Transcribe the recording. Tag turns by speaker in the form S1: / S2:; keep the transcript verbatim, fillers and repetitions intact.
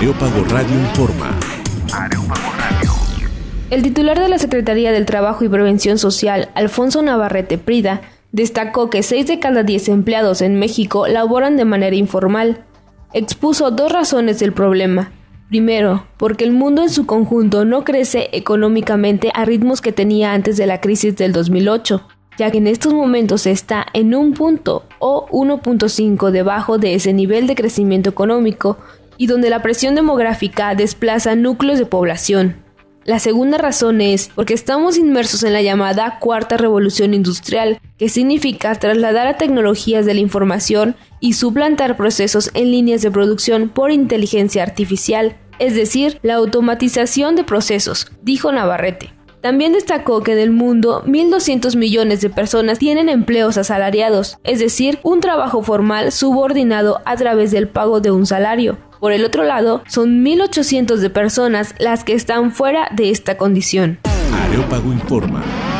S1: Areópago Radio informa.
S2: Areópago Radio.
S3: El titular de la Secretaría del Trabajo y Prevención Social, Alfonso Navarrete Prida, destacó que seis de cada diez empleados en México laboran de manera informal. Expuso dos razones del problema. Primero, porque el mundo en su conjunto no crece económicamente a ritmos que tenía antes de la crisis del dos mil ocho, ya que en estos momentos está en un punto o uno punto cinco debajo de ese nivel de crecimiento económico y donde la presión demográfica desplaza núcleos de población. La segunda razón es porque estamos inmersos en la llamada cuarta revolución industrial, que significa trasladar a tecnologías de la información y suplantar procesos en líneas de producción por inteligencia artificial, es decir, la automatización de procesos, dijo Navarrete. También destacó que en el mundo mil doscientos millones de personas tienen empleos asalariados, es decir, un trabajo formal subordinado a través del pago de un salario. Por el otro lado, son mil ochocientos de personas las que están fuera de esta condición.
S1: Areópago informa.